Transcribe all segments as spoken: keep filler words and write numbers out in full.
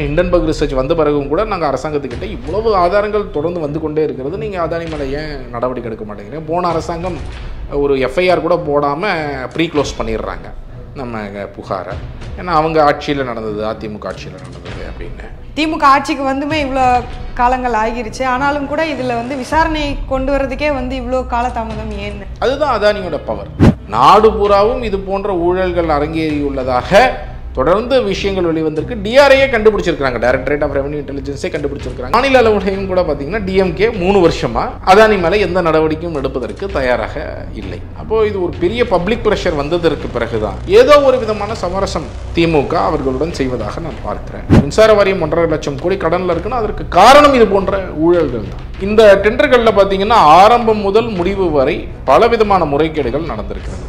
Hindenburg research வந்த பிறகும் கூட நாங்கள் அரசாங்கத்துக்கிட்ட இவ்வளவு ஆதாரங்கள் தொடர்ந்து வந்து கொண்டே இருக்கிறது, நீங்கள் அதானி மேலே ஏன் நடவடிக்கை எடுக்க மாட்டேங்கிறீங்க? போன அரசாங்கம் ஒரு எஃப்ஐஆர் கூட போடாமல் ப்ரீ க்ளோஸ் பண்ணிடுறாங்க நம்ம புகாரை. ஏன்னா அவங்க ஆட்சியில் நடந்தது, அதிமுக ஆட்சியில் நடந்தது அப்படின்னு. திமுக ஆட்சிக்கு வந்துமே இவ்வளோ காலங்கள் ஆகிருச்சு, ஆனாலும் கூட இதில் வந்து விசாரணை கொண்டு வரதுக்கே வந்து இவ்வளோ காலதாமதம் ஏன்னு? அதுதான் அதானியோட பவர். நாடு பூராவும் இது போன்ற ஊழல்கள் அரங்கேறியுள்ளதாக தொடர்ந்து விஷயங்கள் வெளிவந்திருக்கு. டிஆர்ஐயே கண்டுபிடிச்சிருக்காங்க, டைரக்டரேட் ஆஃப் ரெவன்யூ இன்டெலிஜென்ஸே கண்டுபிடிச்சிருக்காங்க. மாநில அளவுலையும் கூட பார்த்தீங்கன்னா டிஎம்கே மூணு வருஷமா அதானி மேலே எந்த நடவடிக்கையும் எடுப்பதற்கு தயாராக இல்லை. அப்போ இது ஒரு பெரிய பப்ளிக் பிரஷர் வந்ததற்கு பிறகுதான் ஏதோ ஒரு விதமான சமரசம் திமுக அவர்களுடன் செய்வதாக நான் பார்க்கிறேன். மின்சார வாரியம் ஒன்றரை லட்சம் கோடி கடனில் இருக்குன்னா அதற்கு காரணம் இது போன்ற ஊழல்கள் தான். இந்த டெண்டர்களில் பார்த்தீங்கன்னா ஆரம்பம் முதல் முடிவு வரை பலவிதமான முறைகேடுகள் நடந்திருக்கிறது.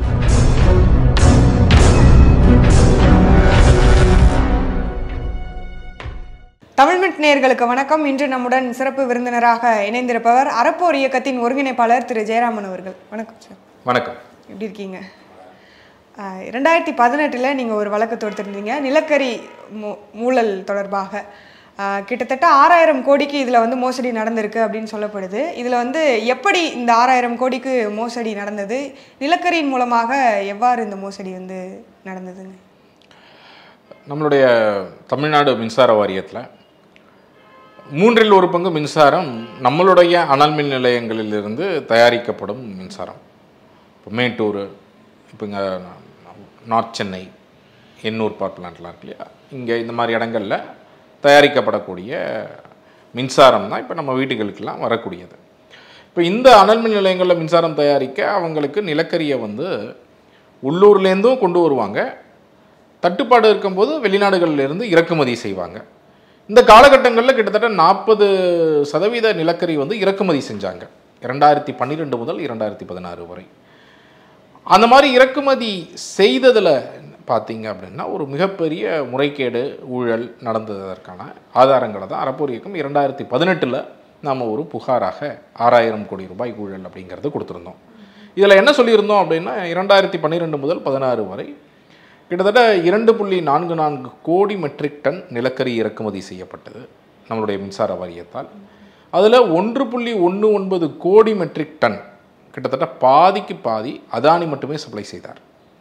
தமிழ்மிட் நேயர்களுக்கு வணக்கம். இன்று நம்முடன் சிறப்பு விருந்தினராக இணைந்திருப்பவர் அறப்போர் இயக்கத்தின் ஒருங்கிணைப்பாளர் திரு ஜெயராமன் அவர்கள். வணக்கம் சார். வணக்கம். எப்படி இருக்கீங்க? ரெண்டாயிரத்தி பதினெட்டில் நீங்கள் ஒரு வழக்கு தொடுத்திருந்தீங்க நிலக்கரி ஊழல் தொடர்பாக. கிட்டத்தட்ட ஆறாயிரம் கோடிக்கு இதில் வந்து மோசடி நடந்திருக்கு அப்படின்னு சொல்லப்படுது. இதில் வந்து எப்படி இந்த ஆறாயிரம் கோடிக்கு மோசடி நடந்தது, நிலக்கரியின் மூலமாக எவ்வாறு இந்த மோசடி வந்து நடந்ததுங்க? நம்மளுடைய தமிழ்நாடு மின்சார வாரியத்தில் மூன்றில் ஒரு பங்கு மின்சாரம் நம்மளுடைய அனல் மின் நிலையங்களிலிருந்து தயாரிக்கப்படும் மின்சாரம். இப்போ மேட்டூர், இப்போ இங்கே நார்த் சென்னை எண்ணூர் பவர் பிளான்ட்லாம் இருக்கு இல்லையா, இங்கே இந்த மாதிரி இடங்களில் தயாரிக்கப்படக்கூடிய மின்சாரம் தான் இப்போ நம்ம வீட்டுகளுக்கெல்லாம் வரக்கூடியது. இப்போ இந்த அனல் மின் நிலையங்களில் மின்சாரம் தயாரிக்க அவங்களுக்கு நிலக்கரியை வந்து உள்ளூர்லேருந்தும் கொண்டு வருவாங்க, தட்டுப்பாடு இருக்கும்போது வெளிநாடுகளிலிருந்து இறக்குமதி செய்வாங்க. இந்த காலகட்டங்களில் கிட்டத்தட்ட நாற்பது சதவீத நிலக்கரி வந்து இறக்குமதி செஞ்சாங்க இரண்டாயிரத்தி பன்னிரெண்டு முதல் இரண்டாயிரத்தி பதினாறு வரை. அந்த மாதிரி இறக்குமதி செய்ததில் பார்த்தீங்க அப்படின்னா ஒரு மிகப்பெரிய முறைகேடு ஊழல் நடந்ததற்கான ஆதாரங்களை தான் அறப்போர் இயக்கம் இரண்டாயிரத்தி பதினெட்டில் நாம் ஒரு புகாராக ஆறாயிரம் கோடி ரூபாய் ஊழல் அப்படிங்கிறது கொடுத்துருந்தோம். இதில் என்ன சொல்லியிருந்தோம் அப்படின்னா இரண்டாயிரத்தி பன்னிரெண்டு முதல் பதினாறு வரை கிட்டத்தட்ட இரண்டு புள்ளி நான்கு நான்கு கோடி மெட்ரிக் டன் நிலக்கரி இறக்குமதி செய்யப்பட்டது நம்மளுடைய மின்சார வாரியத்தால். அதில் ஒன்று புள்ளி ஒன்று ஒன்பது கோடி மெட்ரிக் டன், கிட்டத்தட்ட பாதிக்கு பாதி அதானி மட்டுமே சப்ளை செய்தார்.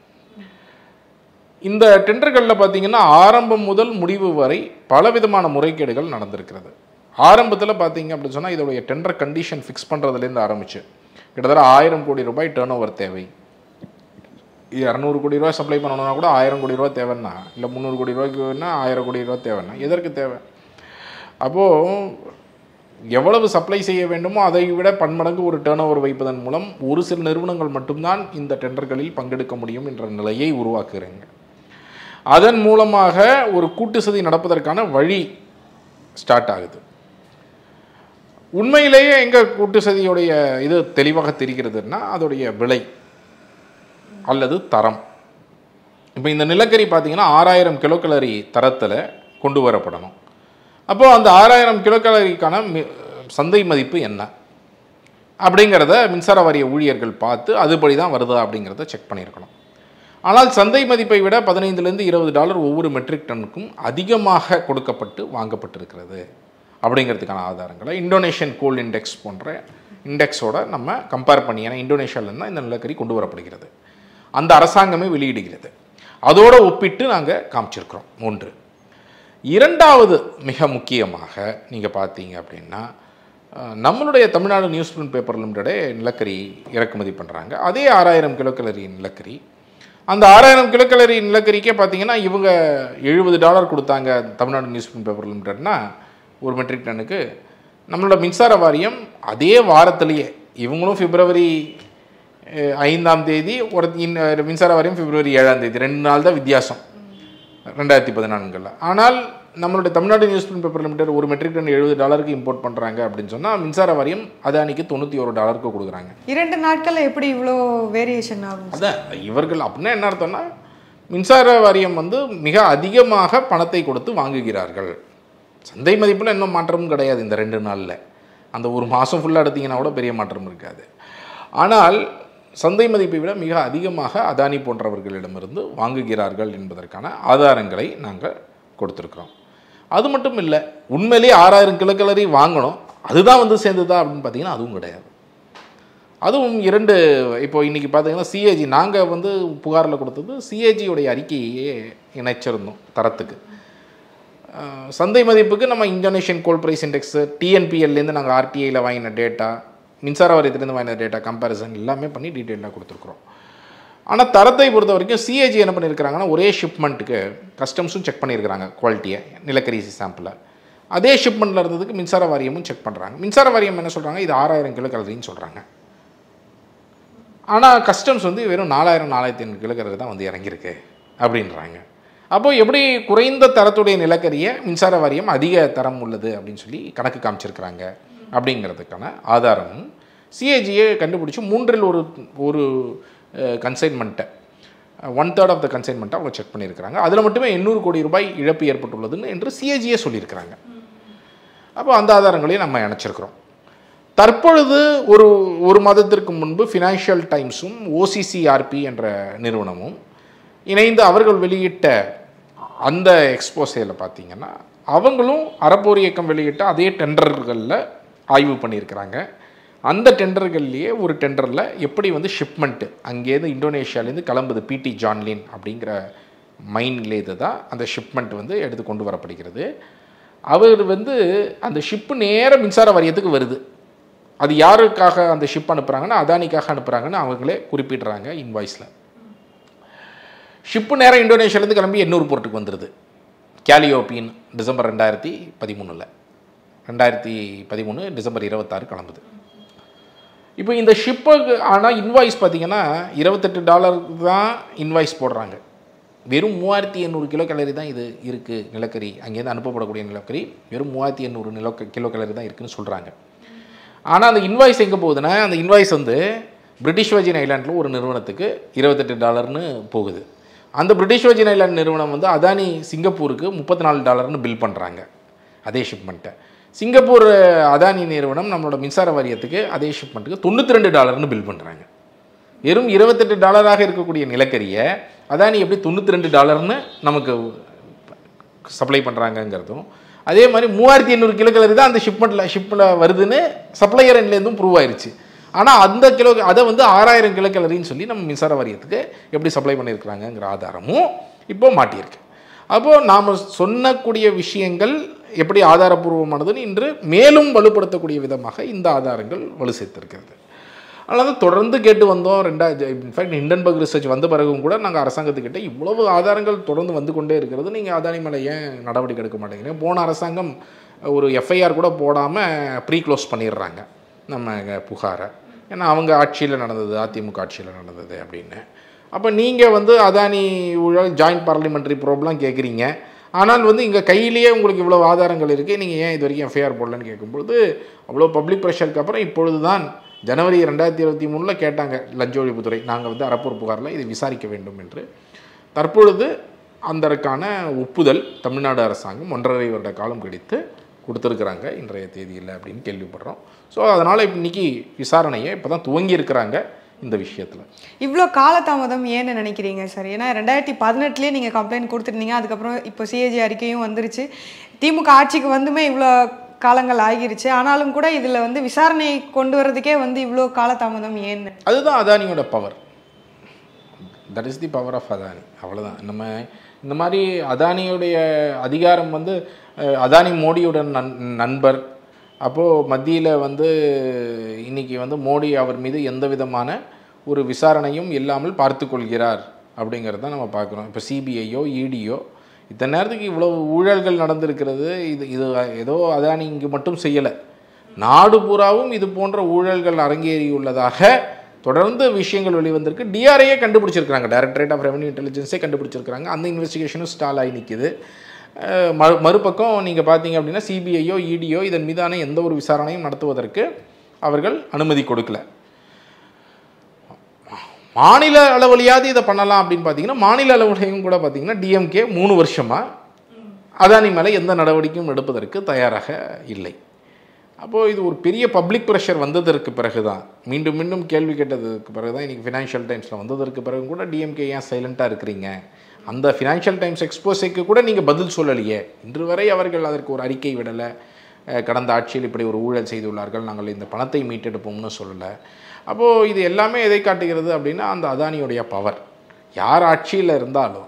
இந்த டெண்டர்களில் பார்த்தீங்கன்னா ஆரம்பம் முதல் முடிவு வரை பலவிதமான முறைகேடுகள் நடந்திருக்கிறது. ஆரம்பத்தில் பார்த்தீங்க அப்படின்னு சொன்னால் இதோடைய டெண்டர் கண்டிஷன் ஃபிக்ஸ் பண்ணுறதுலேருந்து ஆரம்பிச்சு கிட்டத்தட்ட ஆயிரம் கோடி ரூபாய் டேர்ன் ஓவர் தேவை, இரநூறு கோடி ரூபாய் சப்ளை பண்ணணும்னா கூட ஆயிரம் கோடி ரூபா தேவைன்னா, இல்லை முந்நூறு கோடி ரூபாய்க்குன்னா ஆயிரம் கோடி ரூபா தேவைன்னா எதற்கு தேவை? அப்போது எவ்வளவு சப்ளை செய்ய வேண்டுமோ அதை விட பன்மடங்கு ஒரு டேர்ன் ஓவர் வைப்பதன் மூலம் ஒரு சில நிறுவனங்கள் மட்டும்தான் இந்த டெண்டர்களில் பங்கெடுக்க முடியும் என்ற நிலையை உருவாக்குறீங்க. அதன் மூலமாக ஒரு கூட்டு சதி நடப்பதற்கான வழி ஸ்டார்ட் ஆகுது. உண்மையிலேயே எங்கள் கூட்டு சதியுடைய இது தெளிவாக தெரிகிறதுன்னா அதோடைய விலை அல்லது தரம். இப்போ இந்த நிலக்கரி பார்த்தீங்கன்னா ஆறாயிரம் கிலோ கலரி தரத்தில் கொண்டு வரப்படணும். அப்போது அந்த ஆறாயிரம் கிலோ கலரிக்கான சந்தை மதிப்பு என்ன அப்படிங்கிறத மின்சார வாரிய ஊழியர்கள் பார்த்து அதுபடி தான் வருதா அப்படிங்கிறத செக் பண்ணியிருக்கணும். ஆனால் சந்தை மதிப்பை விட பதினைந்துலேருந்து இருபது டாலர் ஒவ்வொரு மெட்ரிக் டன்னுக்கும் அதிகமாக கொடுக்கப்பட்டு வாங்கப்பட்டிருக்கிறது அப்படிங்கிறதுக்கான ஆதாரங்களை இந்தோனேஷியன் கோல் இண்டெக்ஸ் போன்ற இண்டெக்ஸோட நம்ம கம்பேர் பண்ணி, ஏன்னா இந்தோனேஷியாவிலேருந்து தான் இந்த நிலக்கரி கொண்டு வரப்படுகிறது, அந்த அரசாங்கமே வெளியிடுகிறது, அதோடு ஒப்பிட்டு நாங்கள் காமிச்சிருக்கிறோம். ஒன்று. இரண்டாவது மிக முக்கியமாக நீங்கள் பார்த்தீங்க அப்படின்னா நம்மளுடைய தமிழ்நாடு நியூஸ் பிரிண்ட் பேப்பர் லிமிடெடே நிலக்கரி இறக்குமதி பண்ணுறாங்க. அதே ஆறாயிரம் கிலோ கலரி நிலக்கரி, அந்த ஆறாயிரம் கிலோ கலரி நிலக்கரிக்கே பார்த்தீங்கன்னா இவங்க எழுபது டாலர் கொடுத்தாங்க தமிழ்நாடு நியூஸ் பிரிண்ட் பேப்பர் லிமிடெட்னா ஒரு மெட்ரிக் டன்னுக்கு. நம்மளோட மின்சார வாரியம் அதே வாரத்திலேயே, இவங்களும் பிப்ரவரி ஐந்தாம் தேதி, ஒரு மின்சார வாரியம் பிப்ரவரி ஏழாம் தேதி, ரெண்டு நாள் தான் வித்தியாசம் ரெண்டாயிரத்தி பதினான்கில். ஆனால் நம்மளுடைய Tamil Nadu news print paper limited ஒரு மெட்ரிக் டன் எழுபது டாலருக்கு இம்போர்ட் பண்ணுறாங்க அப்படின்னு சொன்னால் மின்சார வாரியம் அதானிக்கு தொண்ணூற்றி ஒரு டாலருக்கு கொடுக்குறாங்க. இரண்டு நாட்களில் எப்படி இவ்வளோ வேரியேஷன் ஆகும்? அதான் இவர்கள் அப்படின்னா என்ன அர்த்தம்னா மின்சார வாரியம் வந்து மிக அதிகமாக பணத்தை கொடுத்து வாங்குகிறார்கள். சந்தை மதிப்பில் இன்னும் மாற்றமும் கிடையாது இந்த ரெண்டு நாளில். அந்த ஒரு மாதம் ஃபுல்லாக எடுத்திங்கன்னா கூட பெரிய மாற்றம் இருக்காது. ஆனால் சந்தை மதிப்பை விட மிக அதிகமாக அதானி போன்றவர்களிடமிருந்து வாங்குகிறார்கள் என்பதற்கான ஆதாரங்களை நாங்கள் கொடுத்துருக்குறோம். அது மட்டும் இல்லை, உண்மையிலேயே ஆறாயிரம் கிலோகலரி வாங்கணும், அதுதான் வந்து சேர்ந்துதா அப்படின்னு பார்த்தீங்கன்னா அதுவும் கிடையாது. அதுவும் இரண்டு, இப்போ இன்றைக்கி பார்த்தீங்கன்னா சிஏஜி நாங்கள் வந்து புகாரில் கொடுத்தது சிஏஜியோடைய அறிக்கையே இணைச்சிருந்தோம் தரத்துக்கு. சந்தை மதிப்புக்கு நம்ம இந்தோனேஷியன் கோல் ப்ரைஸ் இண்டெக்ஸு, டிஎன்பிஎல்லேருந்து நாங்கள் ஆர்டிஐயில் வாங்கின டேட்டா, மின்சார வாரியத்திலேருந்து வாங்கின டேட்டா கம்பேரிசன் எல்லாமே பண்ணி டீட்டெயிலாக கொடுத்துருக்குறோம். ஆனால் தரத்தை பொறுத்த வரைக்கும் சிஏஜி என்ன பண்ணியிருக்கிறாங்கன்னா, ஒரே ஷிப்மெண்ட்டுக்கு கஸ்டம்ஸும் செக் பண்ணியிருக்கிறாங்க குவாலிட்டியை, நிலக்கரி சாம்பிளை. அதே ஷிப்மெண்ட்டில் இருந்ததுக்கு மின்சார வாரியமும் செக் பண்ணுறாங்க. மின்சார வாரியம் என்ன சொல்கிறாங்க, இது ஆறாயிரம் கிலோ கலரின்னு சொல்கிறாங்க. ஆனால் கஸ்டம்ஸ் வந்து வெறும் நாலாயிரம் நாலாயிரத்தி ஐநூறு கிலோ கலரி தான் வந்து இறங்கியிருக்கு அப்படின்றாங்க. அப்போது எப்படி குறைந்த தரத்துடைய நிலக்கரியை மின்சார வாரியம் அதிக தரம் உள்ளது அப்படின்னு சொல்லி கணக்கு காமிச்சிருக்கிறாங்க அப்படிங்கிறதுக்கான ஆதாரமும் சிஏஜியை கண்டுபிடிச்சி மூன்றில் ஒரு ஒரு கன்சைன்மெண்ட்டை, ஒன் தேர்ட் ஆஃப் த கன்சைன்மெண்ட்டை அவங்க செக் பண்ணியிருக்கிறாங்க. அதில் மட்டுமே எண்ணூறு கோடி ரூபாய் இழப்பு ஏற்பட்டுள்ளதுன்னு என்று சிஏஜியே சொல்லியிருக்கிறாங்க. அப்போ அந்த ஆதாரங்களையும் நம்ம இணைச்சிருக்கிறோம். தற்பொழுது ஒரு ஒரு மாதத்திற்கு முன்பு ஃபினான்ஷியல் டைம்ஸும் ஓசிசிஆர்பி என்ற நிறுவனமும் இணைந்து அவர்கள் வெளியிட்ட அந்த எக்ஸ்போசேல பார்த்தீங்கன்னா, அவங்களும் அறப்போர் இயக்கம் வெளியிட்ட அதே டெண்டர்களில் ஆய்வு பண்ணியிருக்கிறாங்க. அந்த டெண்டர்கள்லேயே ஒரு டெண்டரில் எப்படி வந்து ஷிப்மெண்ட்டு அங்கேருந்து இந்தோனேஷியாவிலேருந்து கிளம்புது, பிடி ஜான்லின் அப்படிங்கிற மைன்லேருந்து தான் அந்த ஷிப்மெண்ட் வந்து எடுத்து கொண்டு வரப்படுகிறது. அவர் வந்து அந்த ஷிப்பு நேர மின்சார வாரியத்துக்கு வருது. அது யாருக்காக அந்த ஷிப் அனுப்புகிறாங்கன்னா அதானிக்காக அனுப்புகிறாங்கன்னு அவங்களே குறிப்பிடுறாங்க இன்வாய்ஸில். ஷிப்பு நேரம் இந்தோனேஷியாவிலேருந்து கிளம்பி எண்ணூறு போர்ட்டுக்கு வந்துடுது. கேலியோபின் டிசம்பர் ரெண்டாயிரத்தி பதிமூணில் ரெண்டாயிரத்தி பதிமூணு டிசம்பர் இருபத்தாறு கிளம்புது. இப்போ இந்த ஷிப்புக்கு ஆனால் இன்வாய்ஸ் பார்த்திங்கன்னா இருபத்தெட்டு டாலர் தான் இன்வாய்ஸ் போடுறாங்க. வெறும் மூவாயிரத்தி எண்ணூறு கிலோ கலரி தான் இது இருக்குது நிலக்கரி, அங்கேருந்து அனுப்பப்படக்கூடிய நிலக்கரி வெறும் மூவாயிரத்தி எண்ணூறு நிலோ கிலோ கலரி தான் இருக்குதுன்னு சொல்கிறாங்க. ஆனால் அந்த இன்வாய்ஸ் எங்கே போகுதுன்னா, அந்த இன்வாய்ஸ் வந்து பிரிட்டிஷ் வர்ஜின் ஐலாண்டில் ஒரு நிறுவனத்துக்கு இருபத்தெட்டு டாலர்னு போகுது. அந்த பிரிட்டிஷ் வர்ஜின் ஐலாண்ட் நிறுவனம் வந்து அதானி சிங்கப்பூருக்கு முப்பத்தி நாலு டாலர்னு பில் பண்ணுறாங்க அதே ஷிப்மெண்ட்டை. சிங்கப்பூர் அதானி நிறுவனம் நம்மளோட மின்சார வாரியத்துக்கு அதே ஷிப்மெண்ட்டுக்கு தொண்ணூற்றி ரெண்டு டாலர்னு பில் பண்ணுறாங்க. வெறும் இருபத்தெட்டு டாலராக இருக்கக்கூடிய நிலக்கரியை அதானி எப்படி தொண்ணூற்றி ரெண்டு டாலர்னு நமக்கு சப்ளை பண்ணுறாங்கங்கிறதும், அதே மாதிரி மூவாயிரத்தி எண்ணூறு கிலோ கலரி தான் அந்த ஷிப்மெண்ட்டில் ஷிப்பில் வருதுன்னு சப்ளையர் எண்ட்லேருந்தும் ப்ரூவ் ஆயிடுச்சு. ஆனால் அந்த கிலோ அதை வந்து ஆறாயிரம் கிலோ கலரின்னு சொல்லி நம்ம மின்சார வாரியத்துக்கு எப்படி சப்ளை பண்ணியிருக்கிறாங்கங்கிற ஆதாரமும் இப்போ மாட்டியிருக்கு. அப்போது நாம் சொன்னக்கூடிய விஷயங்கள் எப்படி ஆதாரபூர்வமானதுன்னு இன்று மேலும் வலுப்படுத்தக்கூடிய விதமாக இந்த ஆதாரங்கள் வலு சேர்த்திருக்கிறது. அதனால் தொடர்ந்து கேட்டு வந்தோம். ரெண்டாயிரத்தி இன்ஃபேக்ட் ஹிண்டன்பர்க் ரிசர்ச் வந்த பிறகும் கூட நாங்கள் அரசாங்கத்துக்கிட்ட இவ்வளவு ஆதாரங்கள் தொடர்ந்து வந்து கொண்டே இருக்கிறது, நீங்கள் அதானி மேலே ஏன் நடவடிக்கை எடுக்க மாட்டேங்கிறீங்க? போன அரசாங்கம் ஒரு எஃப்ஐஆர் கூட போடாமல் ப்ரீ க்ளோஸ் பண்ணிடுறாங்க நம்ம புகாரை, ஏன்னா அவங்க ஆட்சியில் நடந்தது, அதிமுக ஆட்சியில் நடந்தது அப்படின்னு. அப்போ நீங்கள் வந்து அதானி ஊழல் ஜாயிண்ட் பார்லிமெண்ட்ரி ப்ரோப்லாம் கேட்குறீங்க, ஆனால் வந்து இங்கே கையிலேயே உங்களுக்கு இவ்வளோ ஆதாரங்கள் இருக்குது, நீங்கள் ஏன் இது வரைக்கும் எஃப்ஐஆர் போடலன்னு கேட்கும்பொழுது அவ்வளோ பப்ளிக் ப்ரெஷருக்கு அப்புறம் இப்பொழுது தான் ஜனவரி ரெண்டாயிரத்தி இருபத்தி மூணில் கேட்டாங்க லஞ்ச ஒழிப்புத்துறை, நாங்கள் வந்து அறப்போர் புகாரில் இதை விசாரிக்க வேண்டும் என்று. தற்பொழுது அதற்கான ஒப்புதல் தமிழ்நாடு அரசாங்கம் ஒன்றரை வருட காலம் கழித்து கொடுத்துருக்குறாங்க இன்றைய தேதியில் அப்படின்னு கேள்விப்படுறோம். ஸோ அதனால் இன்றைக்கி விசாரணையை இப்போ தான் துவங்கி இருக்கிறாங்க இந்த விஷயத்தில். இவ்வளோ காலதாமதம் ஏன்னு நினைக்கிறீங்க சார்? ஏன்னா ரெண்டாயிரத்தி பதினெட்டுலேயே நீங்கள் கம்ப்ளைண்ட் கொடுத்துருந்தீங்க, அதுக்கப்புறம் இப்போ சிஏஜி அறிக்கையும் வந்துருச்சு, திமுக ஆட்சிக்கு வந்துமே இவ்வளோ காலங்கள் ஆகிருச்சு, ஆனாலும் கூட இதில் வந்து விசாரணை கொண்டு வரதுக்கே வந்து இவ்வளோ காலதாமதம் ஏன்னு? அதுதான் அதானியோட power, that is the power of Adani. அவ்வளோதான். நம்ம இந்த மாதிரி அதானியுடைய அதிகாரம் வந்து அதானி மோடியோட நன் நண்பர். அப்போது மத்தியில் வந்து இன்றைக்கி வந்து மோடி அவர் மீது எந்த விதமான ஒரு விசாரணையும் இல்லாமல் பார்த்து கொள்கிறார் அப்படிங்கிறத நம்ம பார்க்குறோம். இப்போ சிபிஐயோ இடியோ இத்தனை நேரத்துக்கு இவ்வளோ ஊழல்கள் நடந்திருக்கிறது, இது இது ஏதோ அதானி இங்கு மட்டும் செய்யலை, நாடு பூராவும் இது போன்ற ஊழல்கள் அரங்கேறியுள்ளதாக தொடர்ந்து விஷயங்கள் வெளிவந்திருக்கு. டிஆர்ஐயே கண்டுபிடிச்சிருக்கிறாங்க, டைரக்டரேட் ஆஃப் ரெவன்யூ இன்டெலிஜென்ஸே கண்டுபிடிச்சிருக்கிறாங்க. அந்த இன்வெஸ்டிகேஷனும் ஸ்டால் ஆகி நிற்கிது. மறு மறுபக்கம் நீங்கள் பார்த்தீங்க அப்படின்னா சிபிஐயோ இடியோ இதன் மீதான எந்த ஒரு விசாரணையும் நடத்துவதற்கு அவர்கள் அனுமதி கொடுக்கல. மாநில அளவிலையாவது இதை பண்ணலாம் அப்படின்னு பார்த்தீங்கன்னா, மாநில அளவிலையும் கூட பார்த்தீங்கன்னா டிஎம்கே மூணு வருஷமாக அதானி மேலே எந்த நடவடிக்கையும் எடுப்பதற்கு தயாராக இல்லை. அப்போது இது ஒரு பெரிய பப்ளிக் ப்ரெஷர் வந்ததற்கு பிறகு தான், மீண்டும் மீண்டும் கேள்வி கேட்டதுக்கு பிறகு தான், இன்றைக்கி ஃபினான்ஷியல் டைம்ஸில் வந்ததற்கு பிறகு கூட டிஎம்கே ஏன் சைலண்ட்டாக இருக்கிறீங்க அந்த ஃபினான்ஷியல் டைம்ஸ் எக்ஸ்போஸைக்கு கூட நீங்கள் பதில் சொல்லலையே. இன்று வரை அவர்கள் அதற்கு ஒரு அறிக்கை விடலை. கடந்த ஆட்சியில் இப்படி ஒரு ஊழல் செய்துள்ளார்கள், நாங்கள் இந்த பணத்தை மீட்டெடுப்போம்னு சொல்லலை. அப்போது இது எல்லாமே எதை காட்டுகிறது அப்படின்னா, அந்த அதானியுடைய பவர். யார் ஆட்சியில் இருந்தாலும்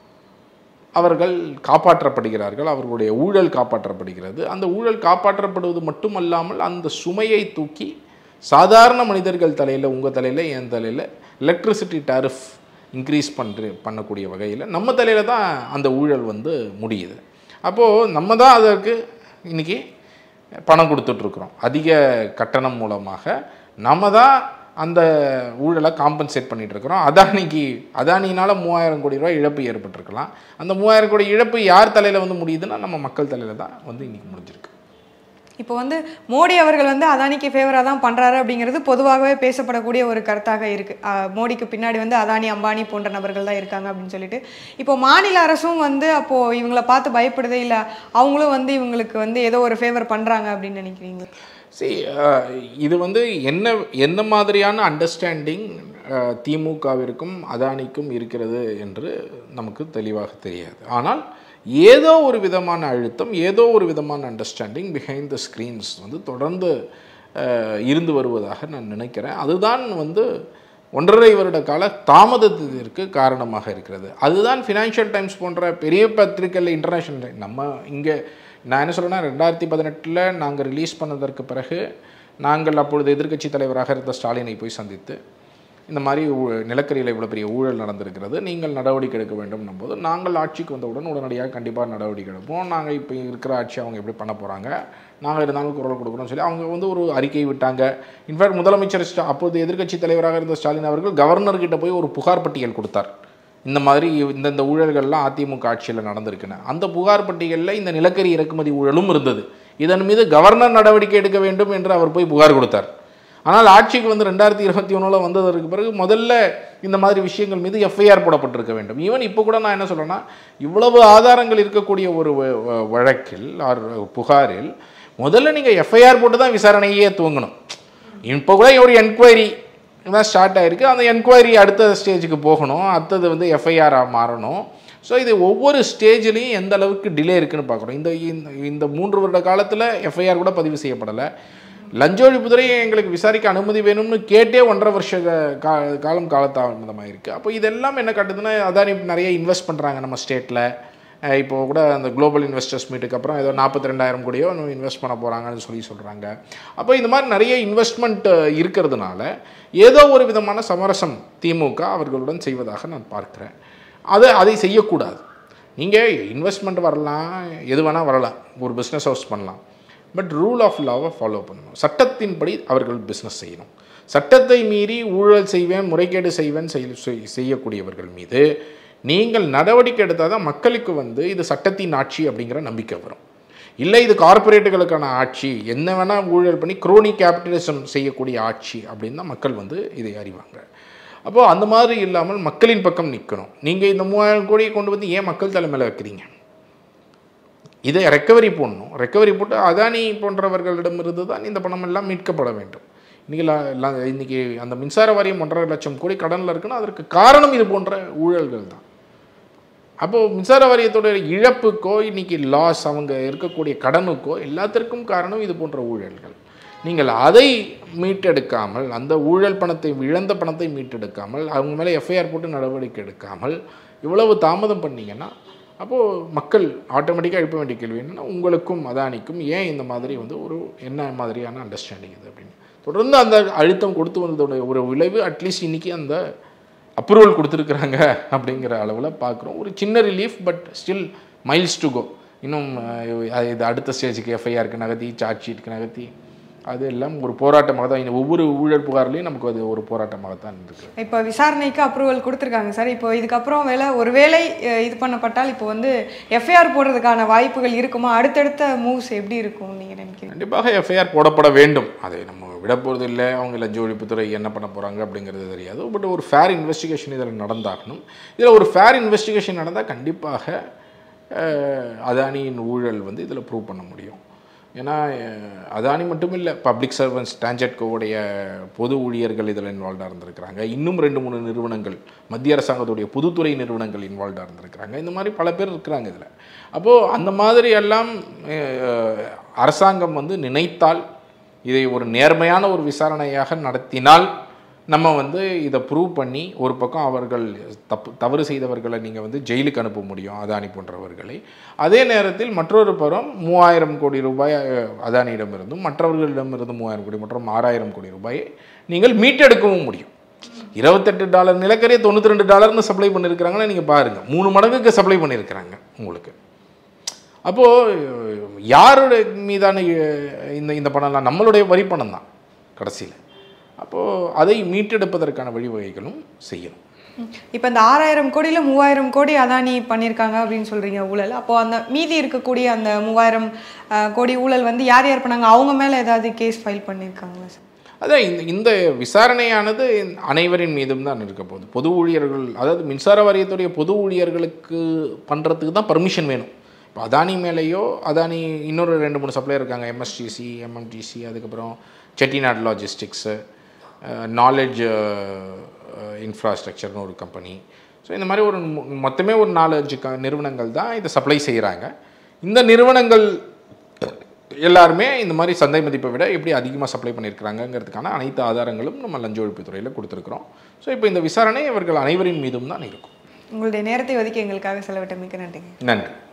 அவர்கள் காப்பாற்றப்படுகிறார்கள், அவர்களுடைய ஊழல் காப்பாற்றப்படுகிறது. அந்த ஊழல் காப்பாற்றப்படுவது மட்டுமல்லாமல் அந்த சுமையை தூக்கி சாதாரண மனிதர்கள் தலையில், உங்கள் தலையில், என் தலையில் எலக்ட்ரிசிட்டி டாரிஃப் இன்க்ரீஸ் பண்ணுற பண்ணக்கூடிய வகையில் நம்ம தலையில் தான் அந்த ஊழல் வந்து முடியுது. அப்போது நம்ம தான் அதற்கு இன்றைக்கி பணம் கொடுத்துட்ருக்குறோம். அதிக கட்டணம் மூலமாக நம்ம தான் அந்த ஊழலை காம்பன்சேட் பண்ணிகிட்ருக்குறோம். அதானிக்கு அதானினால் மூவாயிரம் கோடி ரூபாய் இழப்பு ஏற்பட்டிருக்கலாம். அந்த மூவாயிரம் கோடி இழப்பு யார் தலையில் வந்து முடியுதுன்னா நம்ம மக்கள் தலையில் தான் வந்து இன்றைக்கி முடிஞ்சிருக்கு. இப்போ வந்து மோடி அவர்கள் வந்து அதானிக்கு ஃபேவராக தான் பண்ணுறாரு அப்படிங்கிறது பொதுவாகவே பேசப்படக்கூடிய ஒரு கருத்தாக இருக்குது. மோடிக்கு பின்னாடி வந்து அதானி, அம்பானி போன்ற நபர்கள் தான் இருக்காங்க அப்படின்னு சொல்லிட்டு இப்போ மாநில அரசும் வந்து அப்போது இவங்கள பார்த்து பயப்படுதே, இல்லை அவங்களும் வந்து இவங்களுக்கு வந்து ஏதோ ஒரு ஃபேவர் பண்ணுறாங்க அப்படின்னு நினைக்கிறீங்க? சரி, இது வந்து என்ன என்ன மாதிரியான அண்டர்ஸ்டாண்டிங் திமுகவிற்கும் அதானிக்கும் இருக்கிறது என்று நமக்கு தெளிவாக தெரியாது. ஆனால் ஏதோ ஒரு விதமான அழுத்தம், ஏதோ ஒரு விதமான அண்டர்ஸ்டாண்டிங் பிஹைண்ட் த ஸ்க்ரீன்ஸ் வந்து தொடர்ந்து இருந்து வருவதாக நான் நினைக்கிறேன். அதுதான் வந்து ஒன்றரை வருட கால தாமதத்திற்கு காரணமாக இருக்கிறது. அதுதான் ஃபினான்ஷியல் டைம்ஸ் போன்ற பெரிய பத்திரிகையில் இன்டர்நேஷ்னல் நம்ம இங்கே நான் என்ன சொல்கிறேன்னா, ரெண்டாயிரத்தி பதினெட்டில் நாங்கள் ரிலீஸ் பண்ணதற்கு பிறகு நாங்கள் அப்பொழுது எதிர்க்கட்சி தலைவராக இருந்த ஸ்டாலினை போய் சந்தித்து இந்த மாதிரி நிலக்கரியில் இவ்வளோ பெரிய ஊழல் நடந்திருக்கிறது, நீங்கள் நடவடிக்கை எடுக்க வேண்டும் போது நாங்கள் ஆட்சிக்கு வந்தவுடன் உடனடியாக கண்டிப்பாக நடவடிக்கை எடுப்போம், நாங்கள் இப்போ இருக்கிற ஆட்சி அவங்க எப்படி பண்ண போகிறாங்க, நாங்கள் இருந்தாலும் குரல் கொடுக்குறோம்னு சொல்லி அவங்க வந்து ஒரு அறிக்கை விட்டாங்க. இன்ஃபேக்ட் முதலமைச்சர் ஸ்டா அப்போது எதிர்க்கட்சி தலைவராக இருந்த ஸ்டாலின் அவர்கள் கவர்னர்கிட்ட போய் ஒரு புகார் பட்டியல் கொடுத்தார். இந்த மாதிரி இந்தந்த ஊழல்கள்லாம் அதிமுக ஆட்சியில் நடந்திருக்குன்னு. அந்த புகார் பட்டியலில் இந்த நிலக்கரி இறக்குமதி ஊழலும் இருந்தது. இதன் மீது கவர்னர் நடவடிக்கை எடுக்க வேண்டும் என்று அவர் போய் புகார் கொடுத்தார். ஆனால் ஆட்சிக்கு வந்து ரெண்டாயிரத்தி இருபத்தி ஒன்றில் வந்ததற்கு பிறகு முதல்ல இந்த மாதிரி விஷயங்கள் மீது எஃப்ஐஆர் போடப்பட்டிருக்க வேண்டும். ஈவன் இப்போ கூட நான் என்ன சொல்கிறேன்னா, இவ்வளவு ஆதாரங்கள் இருக்கக்கூடிய ஒரு வழக்கில் ஆர் புகாரில் முதல்ல நீங்கள் எஃப்ஐஆர் போட்டு தான் விசாரணையே துவங்கணும். இப்போ கூட ஒரு என்கொயரி தான் ஸ்டார்ட் ஆகிருக்கு. அந்த என்கொயரி அடுத்த ஸ்டேஜுக்கு போகணும், அடுத்தது வந்து எஃப்ஐஆராக மாறணும். ஸோ இது ஒவ்வொரு ஸ்டேஜ்லேயும் எந்த அளவுக்கு டிலே இருக்குதுன்னு பார்க்குறோம். இந்த இந்த மூன்று வருட காலத்தில் எஃப்ஐஆர் கூட பதிவு செய்யப்படலை. லஞ்ச ஒழிப்புத்துறையை எங்களுக்கு விசாரிக்க அனுமதி வேணும்னு கேட்டே ஒன்றரை வருஷ கா காலம் காலதாமதமாக இருக்குது. அப்போ இதெல்லாம் என்ன காட்டுதுன்னா, அதானி நிறைய இன்வெஸ்ட் பண்ணுறாங்க நம்ம ஸ்டேட்டில். இப்போ கூட அந்த குளோபல் இன்வெஸ்டர்ஸ் மீட்டுக்கு அப்புறம் ஏதோ நாற்பத்தி ரெண்டாயிரம் கோடியோ இன்வெஸ்ட் பண்ண போகிறாங்கன்னு சொல்லி சொல்கிறாங்க. அப்போ இந்த மாதிரி நிறைய இன்வெஸ்ட்மெண்ட் இருக்கிறதுனால ஏதோ ஒரு விதமான சமரசம் திமுக அவர்களுடன் செய்வதாக நான் பார்க்குறேன். அதை அதை செய்யக்கூடாது. நீங்கள் இன்வெஸ்ட்மெண்ட் வரலாம், எது வேணால் வரலாம், ஒரு பிஸ்னஸ் ஹவுஸ் பண்ணலாம், பட் ரூல் ஆஃப் லாவை ஃபாலோ பண்ணணும். சட்டத்தின்படி அவர்கள் பிஸ்னஸ் செய்யணும். சட்டத்தை மீறி ஊழல் செய்வேன், முறைகேடு செய்வேன் செய்யக்கூடியவர்கள் மீது நீங்கள் நடவடிக்கை எடுத்தால் தான் மக்களுக்கு வந்து இது சட்டத்தின் ஆட்சி அப்படிங்கிற நம்பிக்கை வரும். இல்லை இது கார்பரேட்டுகளுக்கான ஆட்சி, என்ன வேணால் ஊழல் பண்ணி குரோனி கேபிட்டலிசம் செய்யக்கூடிய ஆட்சி அப்படின்னு தான் மக்கள் வந்து இதை அறிவாங்க. அப்போது அந்த மாதிரி இல்லாமல் மக்களின் பக்கம் நிற்கணும். நீங்கள் இந்த மூவாயிரம் கோடியை கொண்டு வந்து ஏன் மக்கள் தலைமையில் வைக்கிறீங்க? இதை ரெக்கவரி போடணும். ரெக்கவரி போட்டு அதானி போன்றவர்களிடமிருந்து தான் இந்த பணம் எல்லாம் மீட்கப்பட வேண்டும். இன்றைக்கி இன்றைக்கி அந்த மின்சார வாரியம் ஒன்றரை லட்சம் கோடி கடனில் இருக்குன்னா அதற்கு காரணம் இது போன்ற ஊழல்கள் தான். அப்போது மின்சார வாரியத்தோட இழப்புக்கோ இன்றைக்கி லாஸ், அவங்க இருக்கக்கூடிய கடனுக்கோ எல்லாத்திற்கும் காரணம் இது போன்ற ஊழல்கள். நீங்கள் அதை மீட்டெடுக்காமல், அந்த ஊழல் பணத்தை, இழந்த பணத்தை மீட்டெடுக்காமல், அவங்க மேலே எஃப்ஐஆர் போட்டு நடவடிக்கை எடுக்காமல் இவ்வளவு தாமதம் பண்ணிங்கன்னா அப்போது மக்கள் ஆட்டோமேட்டிக்காக எழுப்ப வேண்டிய கேள்வி என்னென்னா, உங்களுக்கும் அதானிக்கும் ஏன் இந்த மாதிரி வந்து ஒரு என்ன மாதிரியான அண்டர்ஸ்டாண்டிங் இது அப்படின்னு தொடர்ந்து அந்த அழுத்தம் கொடுத்து வந்ததோட ஒரு விளைவு அட்லீஸ்ட் இன்றைக்கி அந்த அப்ரூவல் கொடுத்துருக்குறாங்க அப்படிங்கிற அளவில் பார்க்குறோம். ஒரு சின்ன relief, but still miles to go. இன்னும் இது அடுத்த ஸ்டேஜுக்கு எஃப்ஐஆருக்கு நகர்த்தி, சார்ஜ் ஷீட்டுக்கு நகர்த்தி, அது எல்லாம் ஒரு போராட்டமாக தான். இந்த ஒவ்வொரு ஊழல் புகார்லையும் நமக்கு அது ஒரு போராட்டமாக தான் இருக்குது. இப்போ விசாரணைக்கு அப்ரூவல் கொடுத்துருக்காங்க சார். இப்போ இதுக்கப்புறம் வேலை ஒரு வேளை இது பண்ணப்பட்டால் இப்போ வந்து எஃப்ஐஆர் போடுறதுக்கான வாய்ப்புகள் இருக்குமா? அடுத்தடுத்த மூவ்ஸ் எப்படி இருக்கும் நீங்கள் நினைக்கிறீங்க? கண்டிப்பாக எஃப்ஐஆர் போடப்பட வேண்டும். அதை நம்ம விட போகிறது இல்லை. அவங்க லஞ்ச ஒழிப்புத்துறை என்ன பண்ண போகிறாங்க அப்படிங்கிறது தெரியாது. பட் ஒரு ஃபேர் இன்வெஸ்டிகேஷன் இதில் நடந்தாகணும். இதில் ஒரு ஃபேர் இன்வெஸ்டிகேஷன் நடந்தால் கண்டிப்பாக அதானியின் ஊழல் வந்து இதில் ப்ரூவ் பண்ண முடியும். ஏன்னா அதானி மட்டும் இல்லை, பப்ளிக் சர்வன்ஸ் டான்ஜெட்கோவுடைய பொது ஊழியர்கள் இதில் இன்வால்வ்டாக இருந்திருக்கிறாங்க. இன்னும் ரெண்டு மூணு நிறுவனங்கள், மத்திய அரசாங்கத்துடைய பொதுத்துறை நிறுவனங்கள் இன்வால்வ்டாக இருந்திருக்கிறாங்க. இந்த மாதிரி பல பேர் இருக்கிறாங்க இதில். அப்போது அந்த மாதிரி எல்லாம் அரசாங்கம் வந்து நினைத்தால், இதை ஒரு நேர்மையான ஒரு விசாரணையாக நடத்தினால் நம்ம வந்து இதை ப்ரூவ் பண்ணி ஒரு பக்கம் அவர்கள் தப்பு தவறு செய்தவர்களை நீங்கள் வந்து ஜெயிலுக்கு அனுப்ப முடியும், அதானி போன்றவர்களை. அதே நேரத்தில் மற்றொரு புறம் மூவாயிரம் கோடி ரூபாய் அதானியிடமிருந்தும் மற்றவர்களிடமிருந்து மூவாயிரம் கோடி மற்றும் ஆறாயிரம் கோடி ரூபாயை நீங்கள் மீட்டெடுக்கவும் முடியும். இருபத்தெட்டு டாலர் நிலக்கரியை தொண்ணூற்றி ரெண்டு டாலர்னு சப்ளை பண்ணியிருக்கிறாங்கன்னா நீங்கள் பாருங்கள், மூணு மடங்குக்கு சப்ளை பண்ணியிருக்கிறாங்க உங்களுக்கு. அப்போது யாருடைய மீதான இந்த இந்த பணம்லாம் நம்மளுடைய வரி பணம் தான் கடைசியில். அப்போது அதை மீட்டெடுப்பதற்கான வழிவகைகளும் செய்யணும். இப்போ இந்த ஆறாயிரம் கோடியில் மூவாயிரம் கோடி அதானி பண்ணியிருக்காங்க அப்படின்னு சொல்கிறீங்க ஊழல். அப்போது அந்த மீதி இருக்கக்கூடிய அந்த மூவாயிரம் கோடி ஊழல் வந்து யார் யார் பண்ணாங்க, அவங்க மேலே ஏதாவது கேஸ் ஃபைல் பண்ணியிருக்காங்களா சார்? அதான் இந்த இந்த விசாரணையானது அனைவரின் மீதும் தான் இருக்க போகுது. பொது ஊழியர்கள், அதாவது மின்சார வாரியத்துடைய பொது ஊழியர்களுக்கு பண்ணுறதுக்கு தான் பர்மிஷன் வேணும். இப்போ அதானி மேலேயோ, அதானி இன்னொரு ரெண்டு மூணு சப்ளையர் இருக்காங்க, எம்எஸ்டிசி, எம்எம்டிசி, அதுக்கப்புறம் செட்டிநாடு லாஜிஸ்டிக்ஸு, நாலேஜ் இன்ஃப்ராஸ்ட்ரக்சர்னு ஒரு கம்பெனி. ஸோ இந்த மாதிரி ஒரு மொத்தமே ஒரு நாலஞ்சு க நிறுவனங்கள் தான் இதை சப்ளை செய்கிறாங்க. இந்த நிறுவனங்கள் எல்லாருமே இந்த மாதிரி சந்தை மதிப்பை விட எப்படி அதிகமாக சப்ளை பண்ணியிருக்கிறாங்கங்கிறதுக்கான அனைத்து ஆதாரங்களும் நம்ம லஞ்ச ஒழிப்புத்துறையில் கொடுத்துருக்குறோம். ஸோ இப்போ இந்த விசாரணை இவர்கள் அனைவரின் மீதும் தான் இருக்கும். உங்களுடைய நேரத்தை ஒதுக்கி எங்களுக்காக செலவிட்ட மிக்க நன்றிங்க. நன்றி.